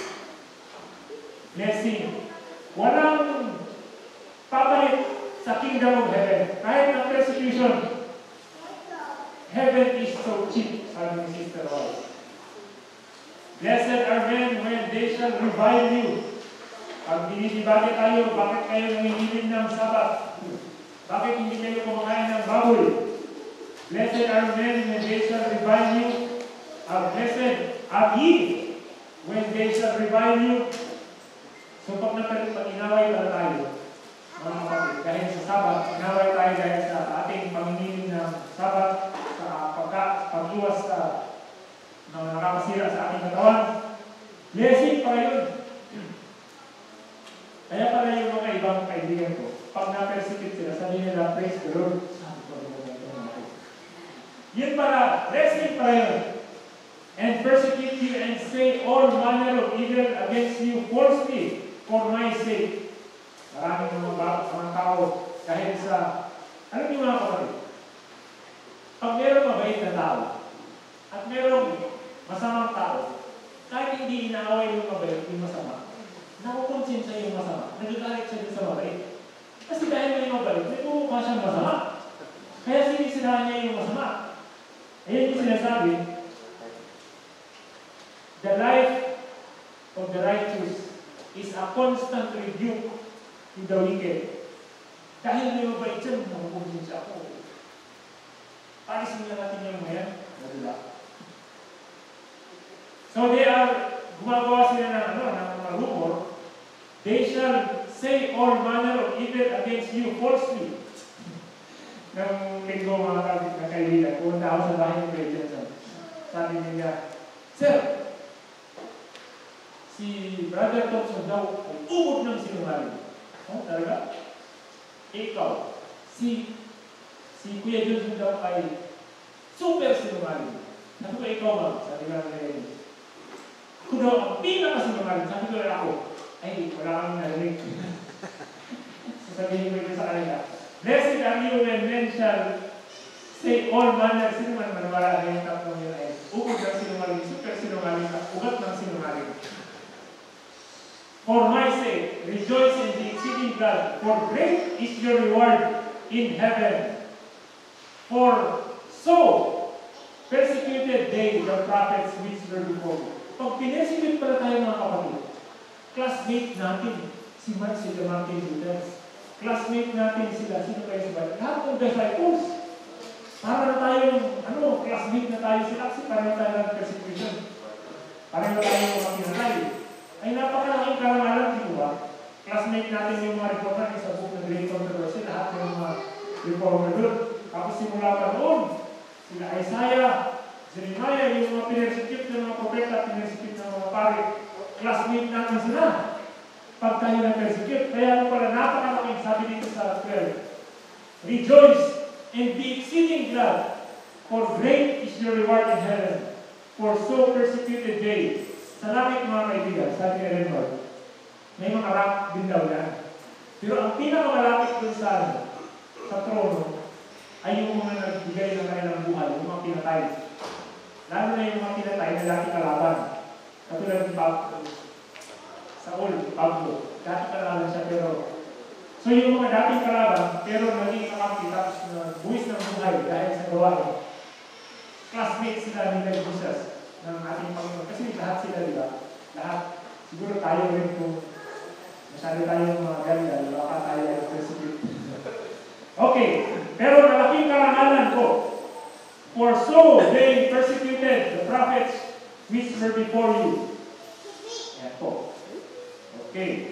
Blessing. Walang papalit sa kingdom of heaven. Kahit ng persecution, heaven is so cheap, sabi ni Sister Roy. Blessed are men when they shall revile you. Pag dinidibate tayo, bakit kayo nangingilim ng Sabat? Bakit hindi kayo kumakain ng baboy? Blessed are men when they shall revile you. Are blessed are ye when they shall revile you. So pag napag-inaway pala tayo, mga kapatid, dahil sa Sabat, inaway tayo dahil sa ating pangingilim ng Sabat, sa pag-iwas sa mga nakakasira sa ating katawan, blessing pa yun. Kaya pala yung mga ibang kaibigan ko, pag na-persecute sila, sabi nila, praise the Lord. Sabi ko, yun pala, blessing pa yun. And persecute you and say all manner of evil against you falsely for my sake. Maraming mga, mga tao dahil sa, alam niyo mga kapatid, pag merong mabait na tao, at merong masamang tao, kahit hindi inaaway yung mabait, yung masama, nakukonsensya yung masama, nagagalit siya din sa mabait. Kasi dahil may mabait, may pumukha siyang masama. Kaya sinisirahan niya yung masama. Ayan yung sinasabi, the life of the righteous is a constant rebuke to the wicked. Dahil may mabait siya, nakukonsensya ako. Palisin lang natin yung mga yan. Nadula. So they are, gumagawa sila ng ano, ng mga rumor. They shall say all manner of evil against you falsely. Nang linggo mga kapit na kaibigan, pumunta ako sa bahay ng President. Sabi niya, Sir, si Brother Thompson daw ay ubod ng sinungaling. Oh, talaga? Ikaw, si si Kuya Johnson daw ay super sinungaling. Sabi ko, ikaw ba? Sabi nga na ako daw ang pinaka-sinungaling. Sabi ko, ako, ay, wala kang narinig. Sasabihin ko ito sa kanila. Blessed are you when men shall say all manner. Sino man manwala na yung tatlong yun ay ukod ng sinungaling, super sinungaling, at ugat ng sinungaling. For my sake, rejoice in the exceeding God, for great is your reward in heaven. For so persecuted they the prophets which were before you. Pag pinersecute pala tayo mga kapatid, classmate natin, si Mark, si Martin Luther. Classmate natin sila, sino kayo sa Bible? Lahat ng disciples. Para na tayong, ano, classmate na tayo sila kasi para na tayo ng persecution. Para na tayo mga pinatay. Ay napakalaking karangalan, di ba? classmate natin yung mga reformer sa book ng Great Controversy, lahat yung mga reformer doon. Tapos simula pa noon, sila Isaiah, Jeremiah, yung mga pinersecute ng mga propeta, pinersecute ng mga pari, classmate natin sila. Pag tayo na-persecute, kaya pala napakalaking sabi dito sa twelve, rejoice and be exceeding glad, for great is your reward in heaven, for so persecuted they. Sa langit mga kaibigan, sabi ni Winelfred, may mga rank din daw yan. Pero ang pinakamalapit dun sa, sa trono ay yung mga nagbigay ng kanilang buhay, yung mga pinatay. Lalo na yung mga pinatay na dati kalaban. Katulad ni Pablo, Saul, Pablo, dati kalaban siya pero so yung mga dating kalaban, pero naging kakampi tapos na buwis ng buhay dahil sa gawain. Classmates sila ni Jesus ng ating Panginoon. Kasi lahat sila, di ba? Lahat. Siguro tayo rin kung masyado tayong mga ganda, baka tayo ay persecute. Okay. Pero malaking karangalan ko. For so they persecuted the prophets which were before you. Yan po. Okay.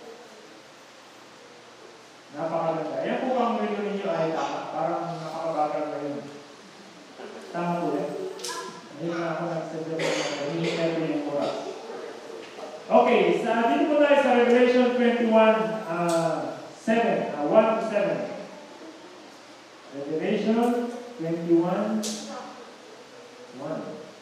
Napakaganda. Yan po bang video ninyo ay tama? Parang napakabagal na yun. Tama po yan. Hindi na ako nagsasabi na hindi tayo yung oras. Okay, sa dito po tayo sa Revelation twenty-one, seven, one to seven. Revelation twenty-one, one.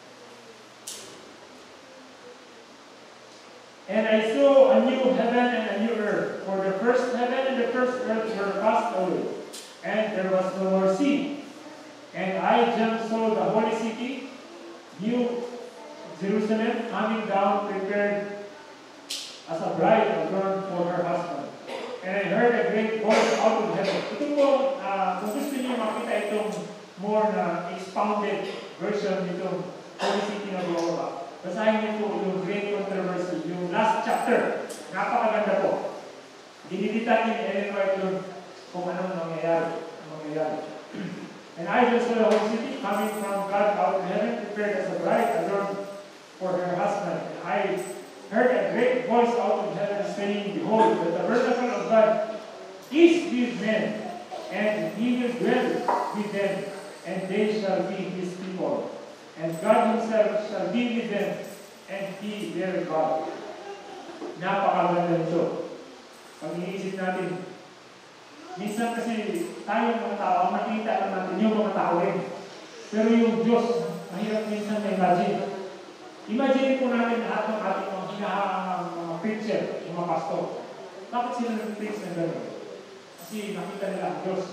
And I saw a new heaven and a new earth, for the first heaven and the first earth were passed away, and there was no more sea. And I, John, saw the holy city, New Jerusalem, coming down, prepared as a bride adorned for her husband. And I heard a great voice out of heaven. Ito po, uh, kung gusto niyo makita itong more na expounded version nitong holy city na Europa, basahin niyo po yung Great Controversy, yung last chapter. Napakaganda po. Dinilitan ni Ellen White yun kung anong nangyayari. nangyayari. And I just saw the whole city coming from God out of heaven, prepared as a bride adorned for her husband. And I heard a great voice out of heaven saying, behold, the tabernacle of God is with men, and he will dwell with them, and they shall be his people. And God himself shall be with them, and be their God. Napakaganda nito. Pag iniisip natin, minsan kasi tayong mga tao, makita lang natin yung mga tao rin. Pero yung Diyos, mahirap minsan na-imagine. Imagine po natin lahat ng ating mga hinahangang mga preacher, yung mga pastor. Bakit sila nag-preach na gano'n? Kasi nakita nila ang Diyos.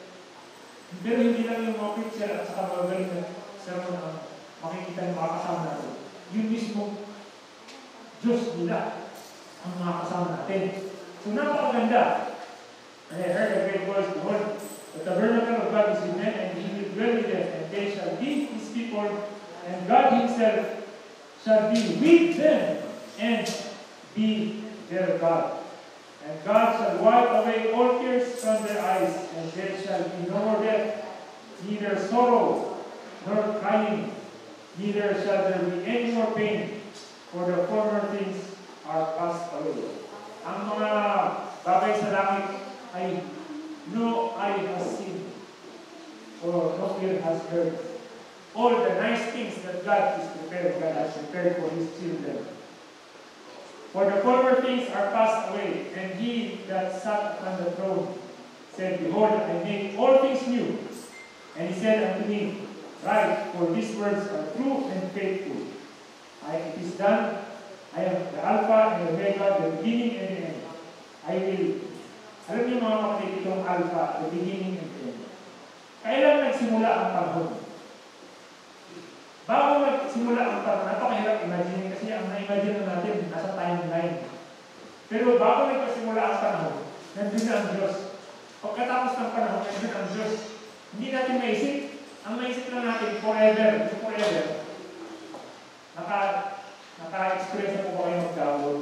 Pero hindi lang yung mga preacher at saka mga galing na sermon na makikita yung mga kasama natin. Yung mismo Diyos nila ang mga kasama natin. So napakaganda. And I heard a great voice, behold, the tabernacle of God is with men, and he will dwell with them, and they shall be his people, and God himself shall be with them, and be their God. And God shall wipe away all tears from their eyes, and there shall be no more death, neither sorrow, nor crying, neither shall there be any more pain, for the former things are passed away. Ang mga bagay sa langit ay no eye has seen, or no ear has heard. All the nice things that God is prepared, God has prepared for his children. For the former things are passed away, and he that sat on the throne said, behold, I make all things new. And he said unto me, write, for these words are true and faithful. I, it is done. I am the Alpha and the Omega, the beginning and the end. I will. Alam niyo mga kapatid, itong Alpha, the beginning and the end. Kailan nagsimula ang panahon? Bago nagsimula ang panahon, napakahirap imagine kasi ang na-imagine na natin nasa timeline. Pero bago nagsimula ang panahon, nandun na ang Diyos. Pagkatapos ng panahon, nandun ang Diyos. Hindi natin maisip. Ang maisip lang natin, forever, forever. Naka, naka-experience na po ba kayo mag-download?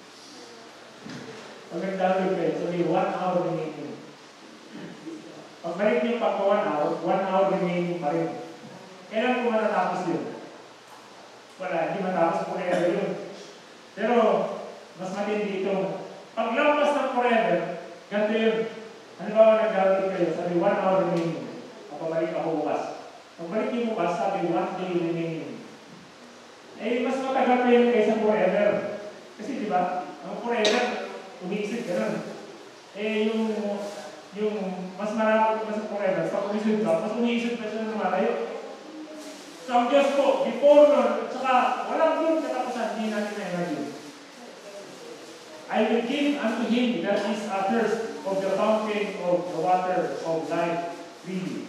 Pag nag-download kayo, sabi, one hour remaining. Pagbalik niyo pag one hour, one hour remaining pa rin. Kailan po matatapos yun? Wala, hindi matapos forever yun. Pero, mas matindi itong Paglampas ng forever, ganito yun. Halimbawa, nag-download kayo, sabi, one hour remaining. Kapabalik ako bukas. Pagbalik yung bukas, sabi, one day remaining. Eh, mas matagal pa yun kaysa forever. Kasi, di ba, ang forever, umiisip ka nun. Eh, yung, yung mas marami mas forever, pag umiisip ka, mas umiisip pa siya ng malayo. So, ang Diyos po, before nun, at saka, walang doon katapusan, hindi natin na-imagine. I will give unto him that is athirst of the fountain of the water of life freely.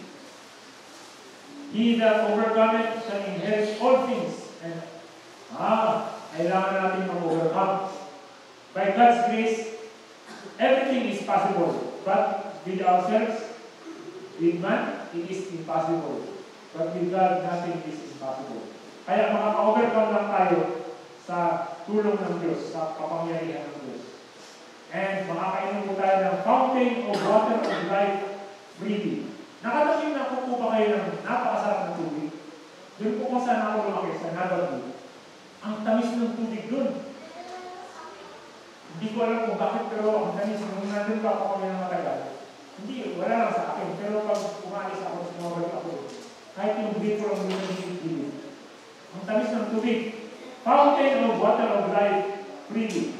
He that overcometh shall inherit all things. And, ah, kailangan natin mag-overcome. By God's grace, everything is possible. But with ourselves, with man, it is impossible. But with God, nothing is impossible. Kaya makaka-overcome lang tayo sa tulong ng Diyos, sa kapangyarihan ng Diyos. And makakainom po tayo ng fountain of water of life freely. Nakatasin na po po ba kayo ng napakasarap na tubig? Doon po kung saan ako lumaki, sa Nagagoo. Ang tamis ng tubig doon. Hindi ko alam kung bakit, pero ang tamis, nung nandun pa ako kami ng matagal, hindi, wala lang sa akin. Pero pag umalis ako, sumabalik ako, kahit yung tubig ko lang doon ng tubig. Ang tamis ng tubig. Fountain of water of life freely.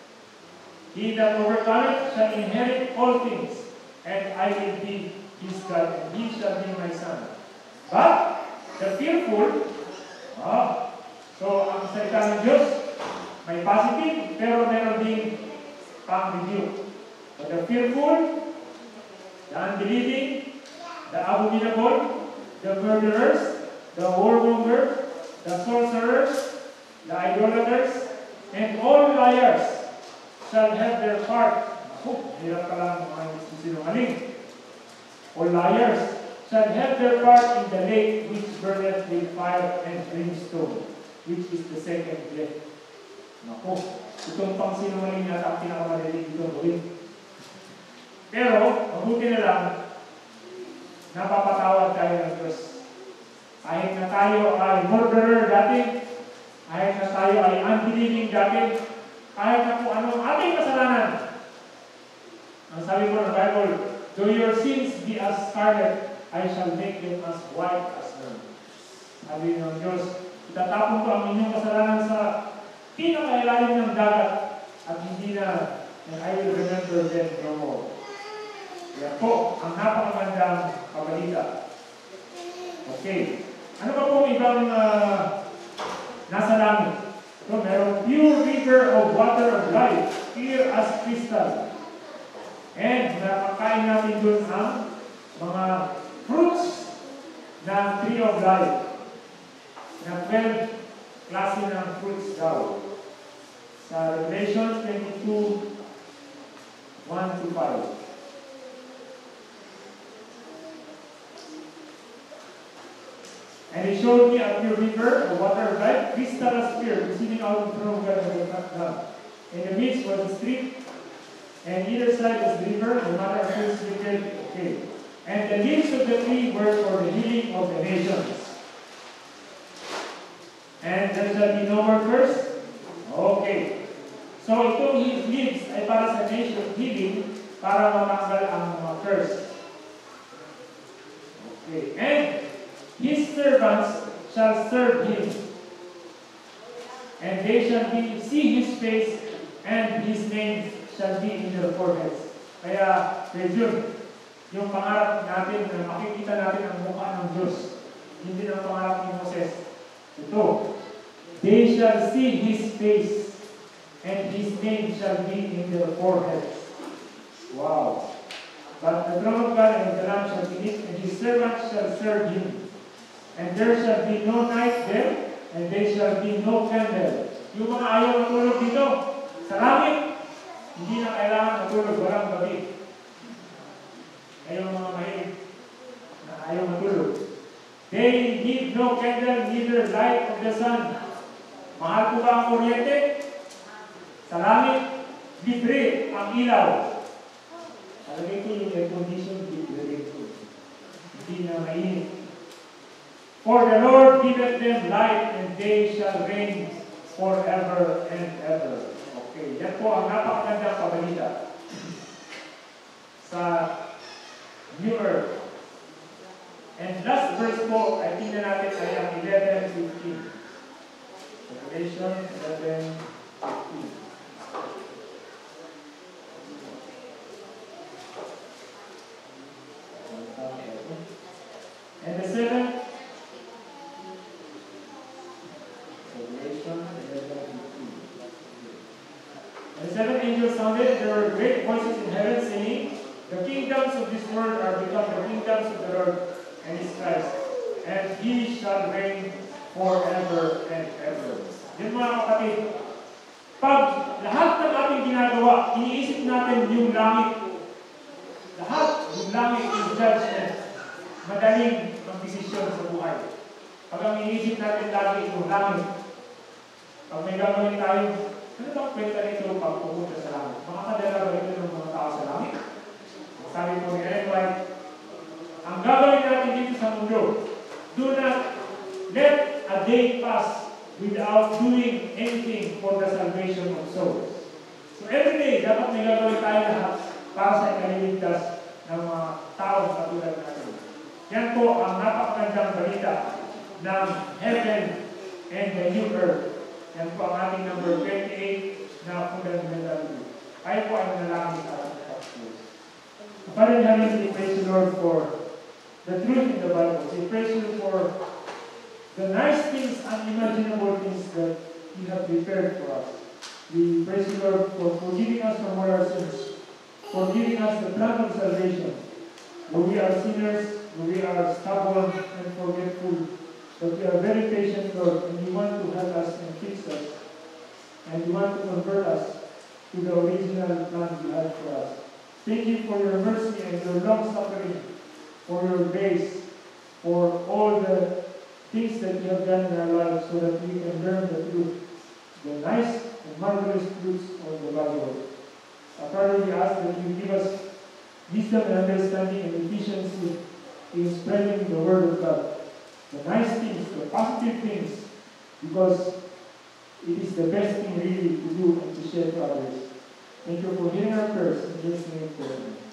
He that overcometh shall inherit all things, and I will be his God, and he shall be my son. But the fearful, ah, so ang salita ng Diyos, may positive, pero meron din pang-rebuke. But the fearful, the unbelieving, the abominable, the murderers, the whoremongers, the sorcerers, the idolaters, and all liars shall have their part. Oh, hirap ka lang mga sinungaling. All liars shall have their part in the lake which burneth with fire and brimstone, which is the second death. Naku, itong pang sinungaling na ang pinakamadaling dito gawin. Pero, mabuti na lang, napapatawad tayo ng Diyos. Kahit na tayo ay murderer dati, kahit na tayo ay unbelieving dati, kahit na kung anong ating kasalanan. Ang sabi mo ng Bible, though your sins be as scarlet, I shall make them as white as snow. Sabi ng Diyos, itatapon ko ang inyong kasalanan sa pinakailalim ng dagat at hindi na, and I will remember them no more. Yan po, ang napakagandang kabalita. Okay. Ano pa pong ibang uh, nasa langit? So, merong pure river of water of life, clear as crystal. And nakakain natin dun ang mga fruits ng tree of life. Na twelve klase ng fruits daw. Sa Revelation twenty-two, one to five. And he showed me a pure river of water of life, crystal as clear, proceeding out of the throne of God and the Lamb. In the midst was a street, and either side was the river, no matter how it's located. Okay. And the leaves of the tree were for the healing of the nations. And there shall be no more curse. Okay. So itong leaves ay para sa nation healing, para matanggal ang mga curse. Okay. And his servants shall serve him, and they shall be, see his face, and his name shall be in their foreheads. Kaya, June, yung pangarap natin na makikita natin ang mukha ng Diyos, hindi ang pangarap ni Moses. Ito, they shall see his face, and his name shall be in their foreheads. Wow. But the throne of God and the Lamb shall be it, and his servants shall serve him. And there shall be no night there, and there shall be no candle. Yung mga ayaw matulog dito, sa langit, hindi na kailangan matulog, walang gabi. Ayaw mga mahilig na ayaw matulog. They need no candle, neither light of the sun. Mahal ko ba ang kuryente? Sa langit, libre ang ilaw. Talagay ko yung air condition, libre ko. Hindi na mainit. For the Lord giveth them light, and they shall reign forever and ever. Okay, yan po ang napakagandang pabalita sa New Earth. And last verse po, ay tingnan natin ay ang eleven fifteen. Revelation eleven fifteen. And the seventh, Revelation eleven fifteen. And the seventh angel sounded, there were great voices in heaven saying, the kingdoms of this world are become the kingdoms of the Lord and His Christ, and He shall reign forever and ever. Yan mga kapatid, pag lahat ng ating ginagawa, iniisip natin yung langit, lahat yung langit yung judgment, madaling magdesisyon sa buhay. Pag ang iniisip natin lagi yung langit, pag may gagawin tayo, ano bang kwenta nito pag pupunta sa langit? Makakadala ba ito ng mga tao sa langit? Sabi po ni Ellen White, ang gagawin natin dito sa mundo, do not let a day pass without doing anything for the salvation of souls. So every day, dapat may gagawin tayo lahat para sa ikaliligtas ng mga taong katulad natin. Yan po ang napakagandang balita ng heaven and the new earth. Yan po ang ating number twenty-eight na fundamental. Tayo po ay manalangin sa ating pagkakas. Father in heaven, we praise you, Lord, for the truth in the Bible. We praise you for the nice things, unimaginable things that you have prepared for us. We praise you, Lord, for forgiving us from all our sins, for giving us the plan of salvation. Where we are sinners, where we are stubborn and forgetful, but you are very patient, Lord, and you want to help us and fix us. And you want to convert us to the original plan you had for us. Thank you for your mercy and your long suffering, for your grace, for all the things that you have done in our lives so that we can learn the truth, the nice and marvelous truths of the Bible. Uh, Father, we ask that you give us wisdom and understanding and efficiency in spreading the word of God. The nice things, the positive things, because it is the best thing really to do and to share to others. Thank you for hearing our prayers. In Jesus' name, amen.